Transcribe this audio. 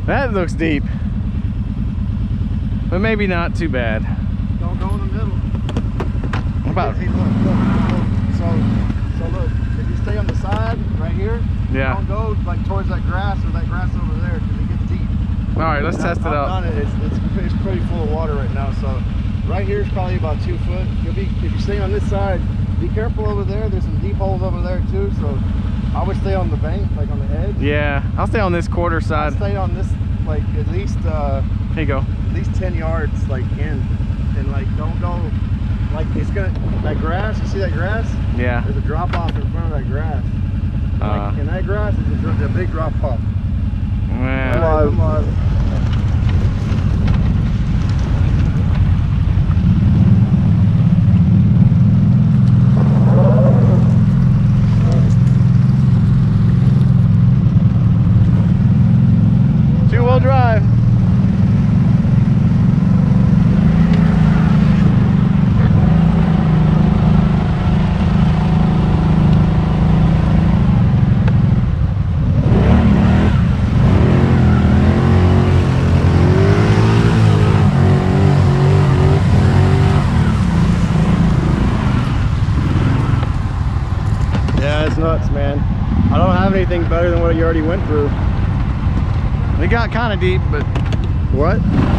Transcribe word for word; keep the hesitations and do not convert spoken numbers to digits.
That looks deep, but maybe not too bad. Don't go in the middle. What about? Hey, look, look, look. So, so look. If you stay on the side right here, Yeah. don't go like towards that grass or that grass over there because it gets deep. All right, let's And test I've, it I've out. done it. It's, it's it's pretty full of water right now. So, right here is probably about two foot. You'll be if you stay on this side. Be careful over there. There's some deep holes over there too. So, I would stay on the bank, like on the edge. Yeah, I'll stay on this quarter side. I'll stay on this, like at least. Uh, Here you go. At least ten yards, like in, and like don't go. Like it's gonna that grass. You see that grass? Yeah. There's a drop off in front of that grass. Uh, Like in that grass is a, a big drop off. Yeah. Come on, come on. Two-wheel drive. Yeah, it's nuts, man. I don't have anything better than what you already went through. It got kind of deep, but What?